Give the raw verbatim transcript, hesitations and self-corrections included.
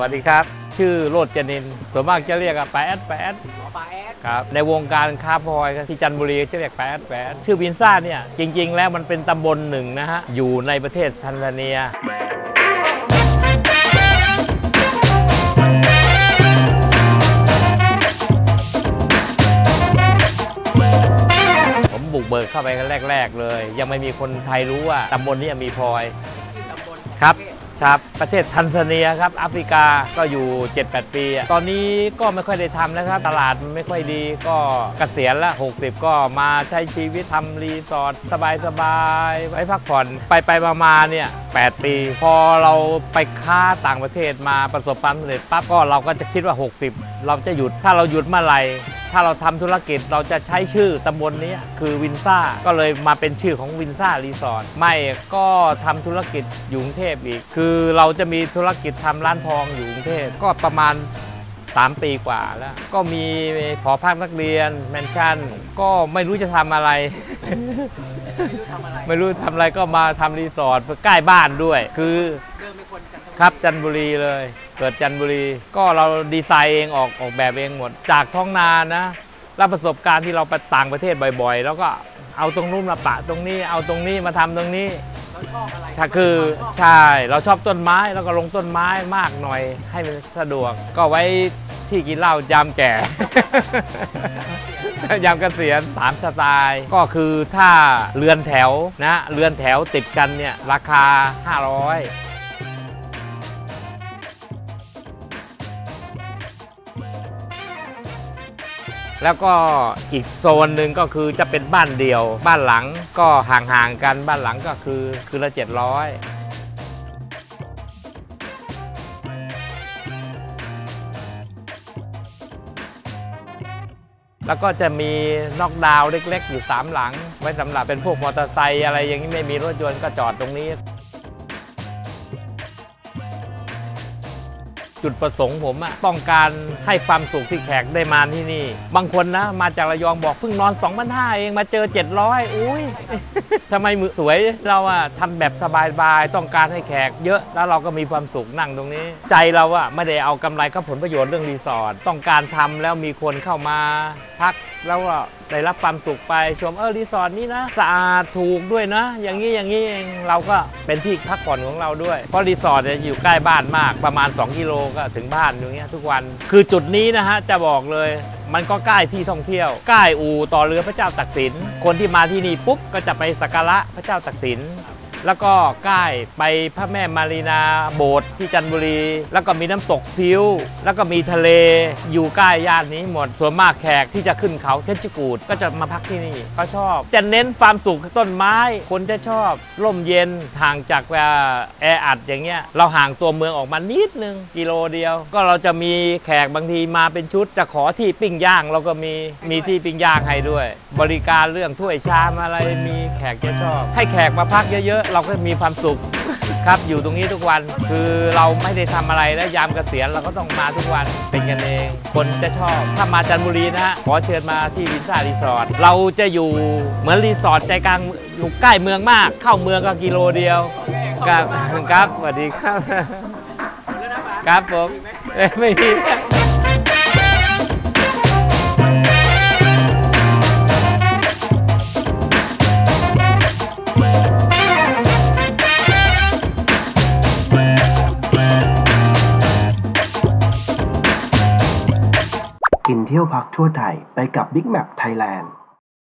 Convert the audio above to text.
วัสดีครับชื่อโรจน์ จนินทร์ส่วนมากจะเรียกป้าแอดป้าแอดครับในวงการค้าพลอยที่จันทบุรีจะเรียกป้าแอดป้าแอดชื่อวินซ่าเนี่ยจริงๆแล้วมันเป็นตำบลหนึ่งนะฮะอยู่ในประเทศทันซาเนียผมบุกเบิกเข้าไปแรกๆเลยยังไม่มีคนไทยรู้ว่าตำบลนี้มีพลอยครับครับประเทศทันซาเนียครับแอฟริกาก็อยู่ เจ็ดแปด ปีตอนนี้ก็ไม่ค่อยได้ทำแล้วครับตลาดมันไม่ค่อยดีก็เกษียณละหกสิบก็มาใช้ชีวิตทำรีสอร์ทสบายๆไว้พักผ่อนไปไปมาๆเนี่ยแปดปีพอเราไปค้าต่างประเทศมาประสบความสำเร็จปั๊บก็เราก็จะคิดว่าหกสิบเราจะหยุดถ้าเราหยุดเมื่อไหร่ถ้าเราทำธุรกิจเราจะใช้ชื่อตำบลนี้คือวินซ่าก็เลยมาเป็นชื่อของวินซ่ารีสอร์ทไม่ก็ทำธุรกิจอยู่กรุงเทพอีกคือเราจะมีธุรกิจทำร้านทองอยู่กรุงเทพก็ประมาณสามปีกว่าแล้วก็มีหอพักนักเรียนแมนชั่นก็ไม่รู้จะทำอะไร ไม่รู้ทำอะไรก็มาทำรีสอร์ทใกล้บ้านด้วยคือครับจันทบุรีเลยเกิดจันทบุรีก็เราดีไซน์เองออกออกแบบเองหมดจากท้องนานะแล้วประสบการณ์ที่เราไปต่างประเทศบ่อยๆแล้วก็เอาตรงนู้นมาปะตรงนี้เอาตรงนี้มาทำตรงนี้ถ้าคือใช่เราชอบต้นไม้แล้วก็ลงต้นไม้มากหน่อยให้มันสะดวกก็ไว้ที่กินเหล้ายามแก่ ยามเกษียณสามสไตล์ก็คือถ้าเรือนแถวนะเรือนแถวติดกันเนี่ยราคาห้าร้อยแล้วก็อีกโซนหนึ่งก็คือจะเป็นบ้านเดี่ยวบ้านหลังก็ห่างๆกันบ้านหลังก็คือคือละเจ็ดร้อยแล้วก็จะมีน็อกดาวน์เล็กๆอยู่สามหลังไว้สำหรับเป็นพวกมอเตอร์ไซค์อะไรอย่างนี้ไม่มีรถยนต์ก็จอดตรงนี้จุดประสงค์ผมอะต้องการให้ความสุขที่แขกได้มาที่นี่บางคนนะมาจากระยองบอกเพิ่งนอน สองพันห้าร้อย เองมาเจอเจ็ดร้อยอุ้ย ทำไมมือสวยเราอะทำแบบสบายๆต้องการให้แขกเยอะแล้วเราก็มีความสุขนั่งตรงนี้ใจเราอะไม่ได้เอากำไรกับผลประโยชน์เรื่องรีสอร์ทต้องการทำแล้วมีคนเข้ามาพักแล้วก็ได้รับความสุขไปชมเออรีสอร์ทนี้นะสะอาดถูกด้วยนะอย่างนี้อย่างนี้เองเราก็เป็นที่พักผ่อนของเราด้วยเพราะรีสอร์ทจะอยู่ใกล้บ้านมากประมาณสองกิโลก็ถึงบ้านอย่างเงี้ยทุกวันคือจุดนี้นะฮะจะบอกเลยมันก็ใกล้ที่ท่องเที่ยวใกล้อู่ต่อเรือพระเจ้าตากสินคนที่มาที่นี่ปุ๊บก็จะไปสักการะพระเจ้าตากสินแล้วก็ใกล้ไปพระแม่มารีนาโบสถ์ที่จันทบุรีแล้วก็มีน้ำตกพิ้วแล้วก็มีทะเลอยู่ใกล้ย่านนี้หมดส่วนมากแขกที่จะขึ้นเขาเพชรกูฏก็จะมาพักที่นี่ก็ชอบจะเน้นความสุขต้นไม้คนจะชอบร่มเย็นห่างจากแออัดอย่างเงี้ยเราห่างตัวเมืองออกมานิดนึงกิโลเดียวก็เราจะมีแขกบางทีมาเป็นชุดจะขอที่ปิ้งย่างเราก็มีมีที่ปิ้งย่างให้ด้วยบริการเรื่องถ้วยชามอะไรมีแขกจะชอบให้แขกมาพักเยอะๆเราก็มีความสุขครับอยู่ตรงนี้ทุกวันคือเราไม่ได้ทำอะไรแล้วยามเกษียณเราก็ต้องมาทุกวันเป็นกันเองคนจะชอบถ้ามาจันทบุรีนะฮะขอเชิญมาที่วินซ่ารีสอร์ทเราจะอยู่เหมือนรีสอร์ทใจกลางอยู่ใกล้เมืองมากเข้าเมืองก็กิโลเดียวครับครับสวัสดีครับครับผมไม่มีกินเที่ยวพักทั่วไทยไปกับ Big Map Thailand